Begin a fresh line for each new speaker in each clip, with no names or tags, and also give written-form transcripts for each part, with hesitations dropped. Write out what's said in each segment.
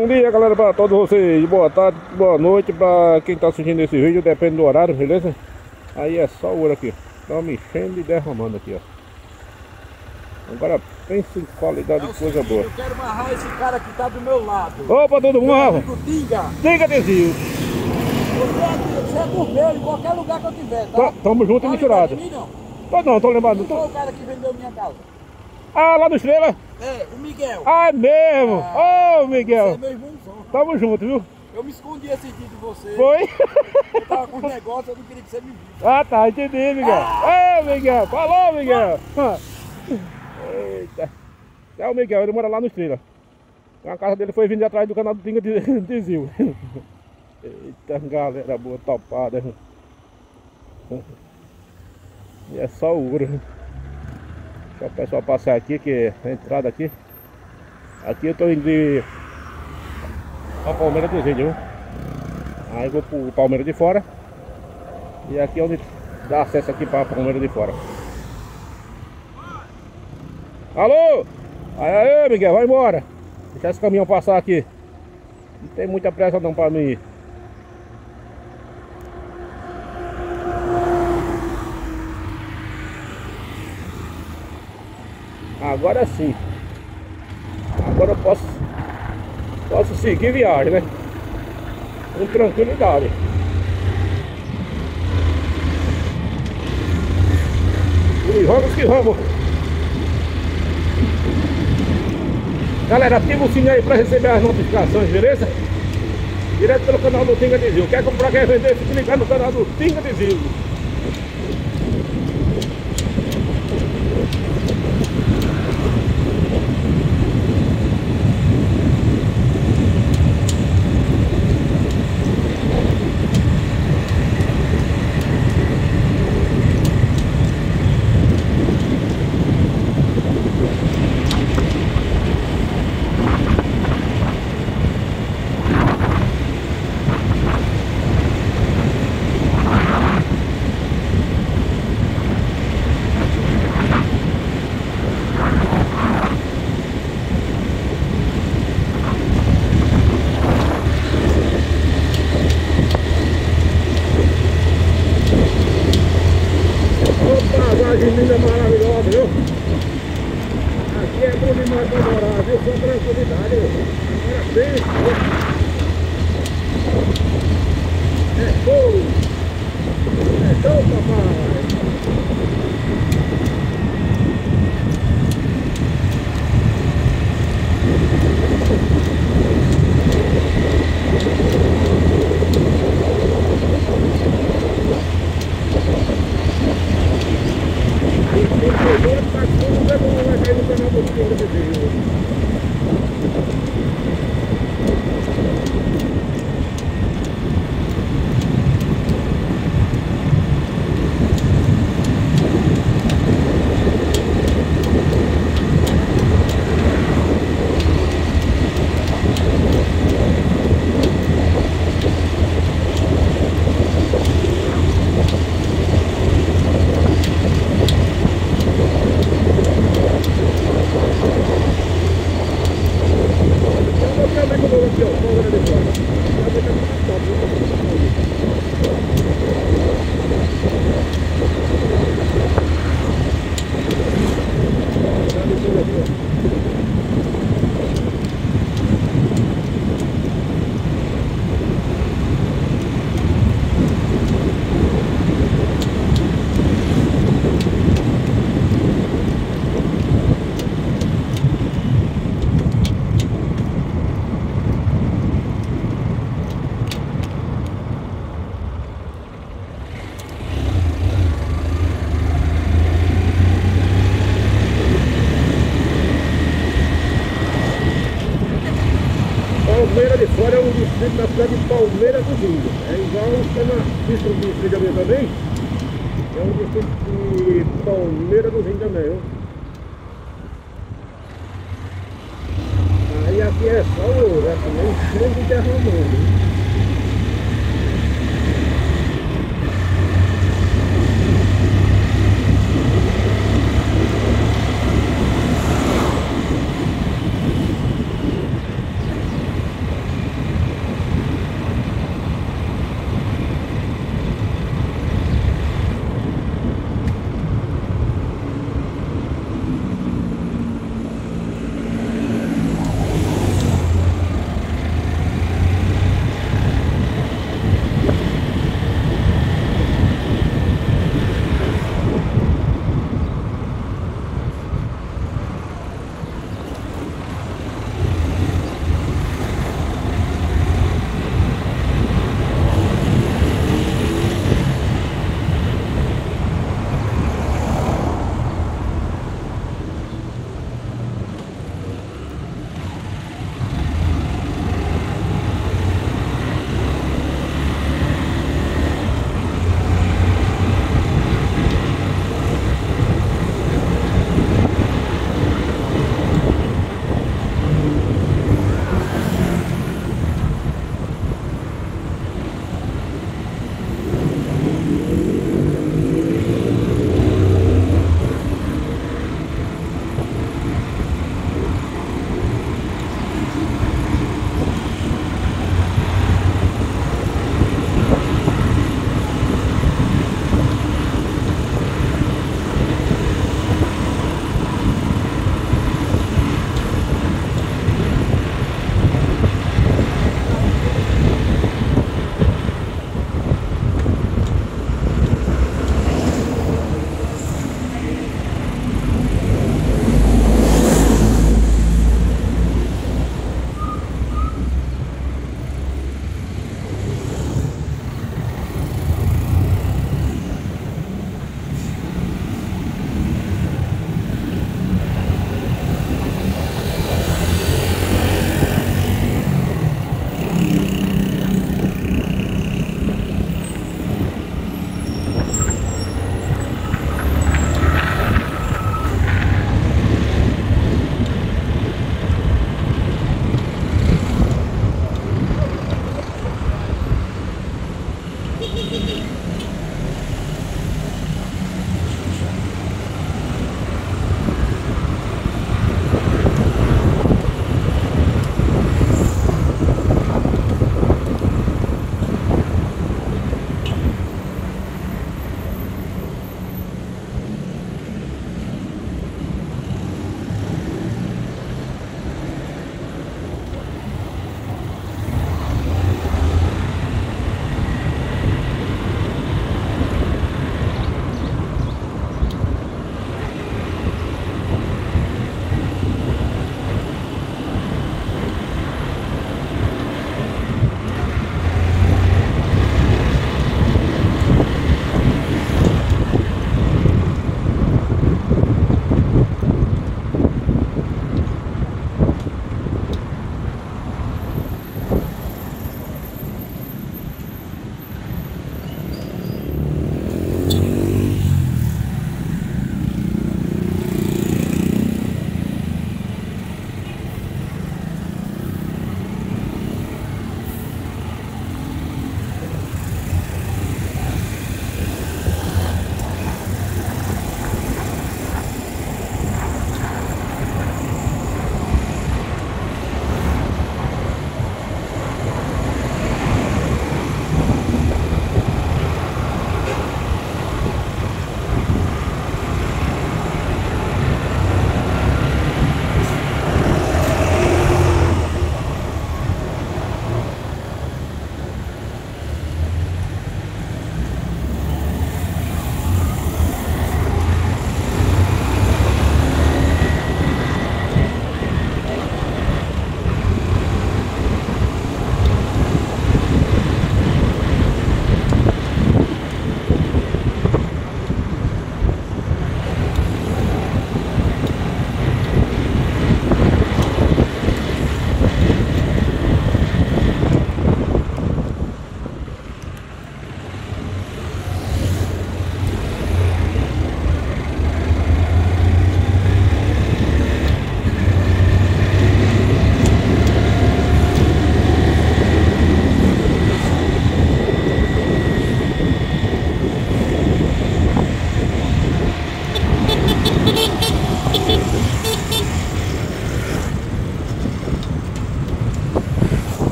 Bom dia, galera, para todos vocês. Boa tarde, boa noite para quem está assistindo esse vídeo, depende do horário, beleza? Aí é só o ouro aqui. Tá me enchendo e derramando aqui, ó. Agora pensa em qualidade de coisa boa.
Eu quero amarrar esse cara que tá do meu lado.
Opa, todo mundo, Rafa.
Tinga.
Tinga Desvio.
Você é do meu, em qualquer lugar que eu tiver, tá?
Tamo junto e misturado. Tô lembrado.
Quem foi o cara que vendeu minha casa?
Ah, lá do Estrela?
É, o Miguel.
Ah, é mesmo? Ô, Miguel.
Você é meu irmãozão.
Tamo junto, viu?
Eu me escondi esse dia de você.
Foi?
Eu tava com um negócio, eu não queria que você me visse.
Ah, tá, entendi, Miguel. Ô, Miguel. Falou, Miguel. Eita. É o Miguel, ele mora lá no Estrela. A casa dele foi vindo atrás do canal do Tinga Desvio. Eita, galera boa, topada. E é só o ouro. Deixa o pessoal passar aqui, que a entrada aqui. Aqui eu tô indo de a Palmeira dos Índios, viu? Aí vou pro Palmeira de Fora. E aqui é onde dá acesso aqui pra Palmeira de Fora. Alô? Aí, Miguel, vai embora. Deixa esse caminhão passar aqui. Não tem muita pressa não pra mim ir. Agora sim. Agora eu posso seguir viagem, né? Com tranquilidade. E vamos que vamos. Galera, ativa o sininho aí pra receber as notificações, beleza? Direto pelo canal do Tinga Desvio. Quer comprar, quer vender, fique ligado no canal do Tinga Desvio. Linda, maravilhosa, viu? Aqui é bom demais pra morar, viu? Só tranquilidade, viu? Parabéns, viu? É show! É show, papai! Palmeira de Fora é um distrito da cidade de Palmeira dos Índios. É igual está na pista de Frigamento também. É um distrito de Palmeira dos Índios também, viu? Aí aqui é só o ouro, é também cheio de derramando.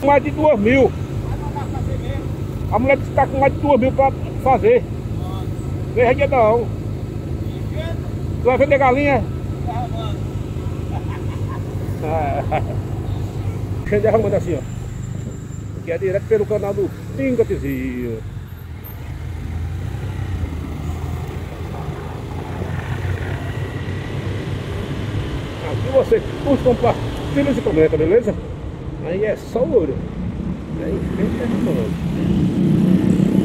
com mais de 2.000. A mulher disse que tá com mais de 2.000 pra fazer. Vem dia não. Tu vai vender galinha? Gente arrumando assim, ó. Que é direto pelo canal do Pingatezinho. Aqui você curte, compartilha e comenta, beleza? Aí é só ouro. Aí sempre é arrumando.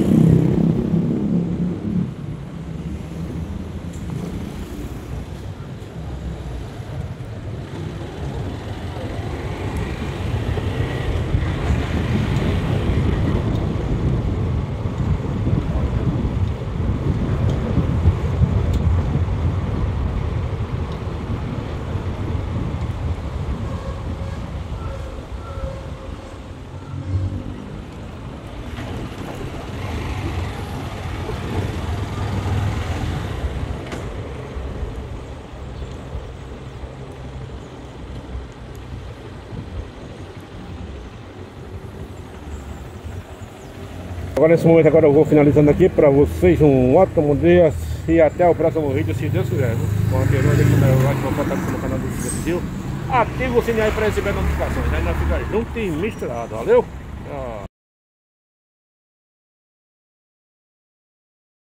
Agora nesse momento agora eu vou finalizando aqui para vocês um ótimo dia e até o próximo vídeo, se Deus quiser. Continua deixando o like, vou botar aqui no canal do Pingatezinho. Ativa o sininho aí para receber notificações, né? Não fica junto e misturado, valeu?